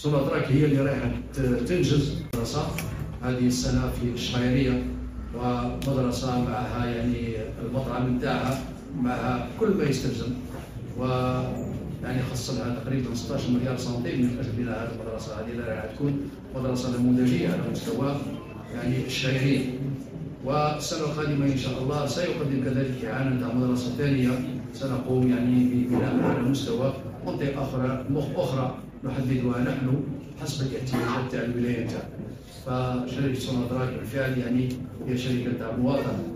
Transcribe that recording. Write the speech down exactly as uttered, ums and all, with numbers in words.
سوناتراك هي اللي رايحه تنجز مدرسه هذه السنه في الشهيريه، ومدرسه معها يعني المطعم نتاعها معها كل ما يستلزم، و يعني خص لها تقريبا ستة عشر مليار سنتيم من اجل بناء هذه المدرسه هذه اللي راح تكون مدرسه نموذجيه على مستوى يعني الشهيريه. والسنه القادمه ان شاء الله سيقدم كذلك اعانه تاع مدرسه ثانيه سنقوم يعني ببناء على مستوى منطقه اخرى اخرى نحددها نحن حسب الاحتياجات تاع الولايه تاعنا. فشركه سوناتراك بالفعل يعني هي شركه تاع مواطنه